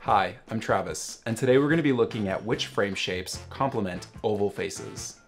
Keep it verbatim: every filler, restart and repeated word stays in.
Hi, I'm Travis, and today we're going to be looking at which frame shapes complement oval faces.